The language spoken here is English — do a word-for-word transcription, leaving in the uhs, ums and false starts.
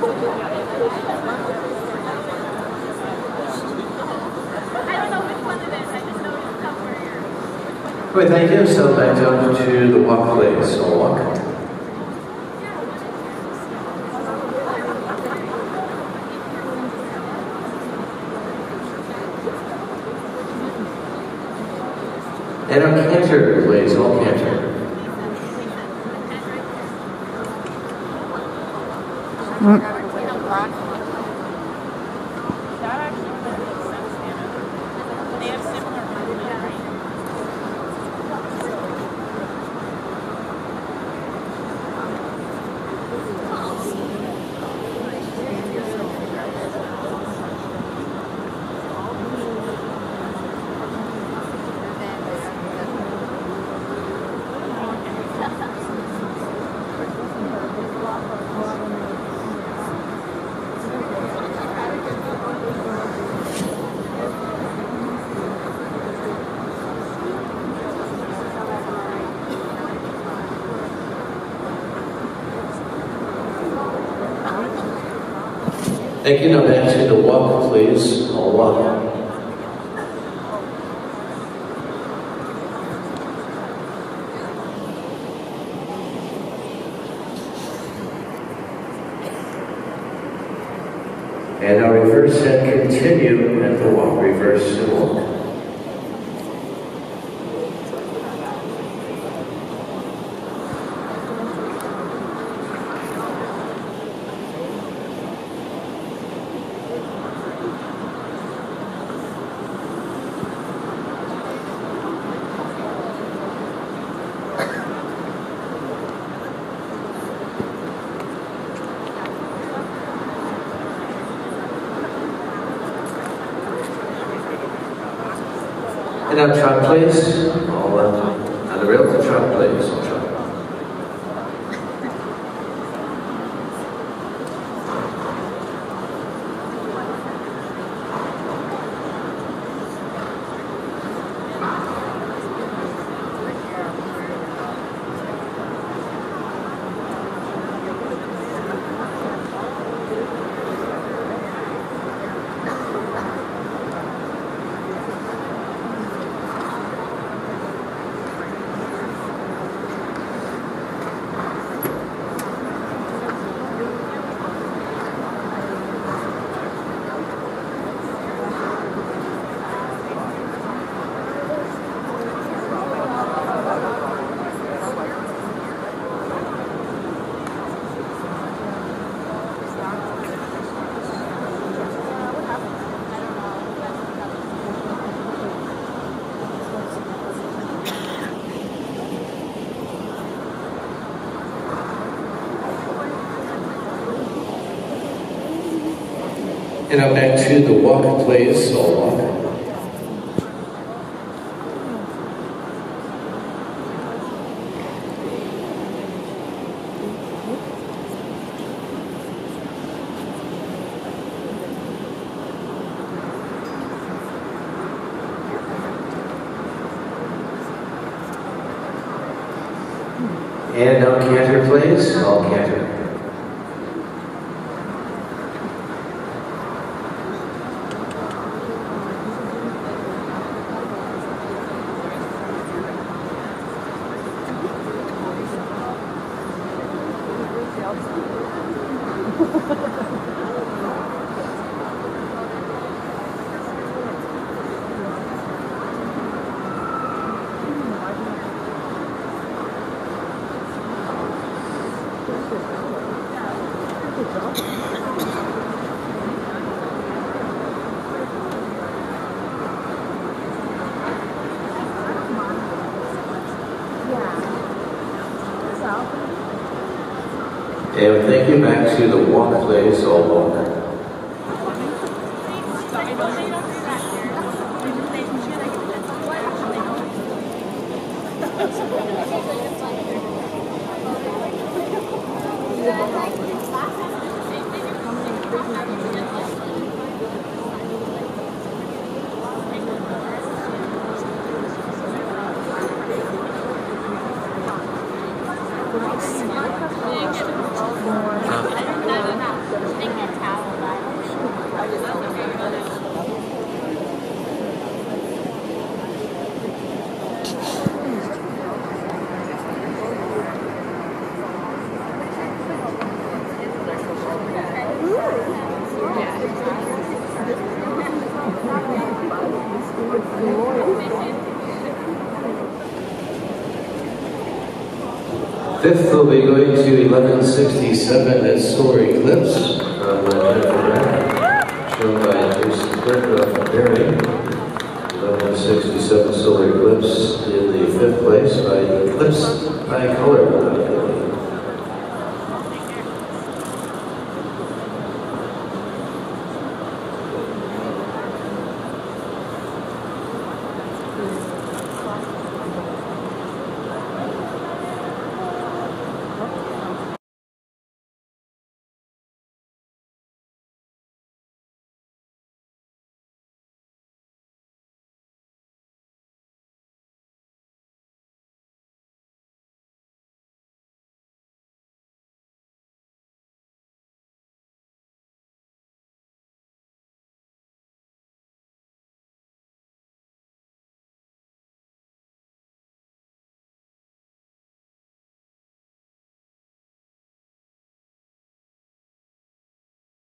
Wait, thank you. So back up to the walk, please. I'll walk. And our canter, please. All canter. Mm. Thank you. Now back to the walk, please. I'll walk. And now reverse and continue at the walk. Reverse and walk. And now trot, please. All uh, on the rail to trot, please. I'll trot. And now back to the walk, please. I'll walk. And now canter, please. I'll canter. And thank you. Back to the walk, please. I'll walk. Thank you. Fifth will be going to eleven sixty-seven at Solar Eclipse.